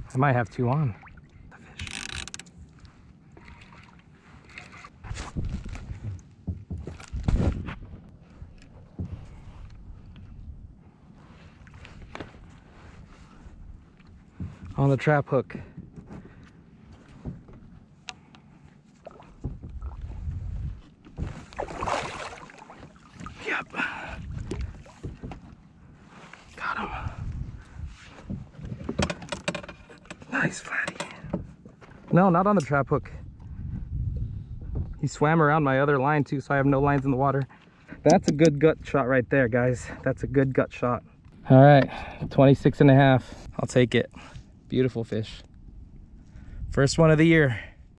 I might have two on the fish. On the trap hook. Yep. Got him. Nice fatty. No, not on the trap hook. He swam around my other line too, so I have no lines in the water. That's a good gut shot right there, guys. That's a good gut shot. All right, 26 and a half. I'll take it. Beautiful fish. First one of the year.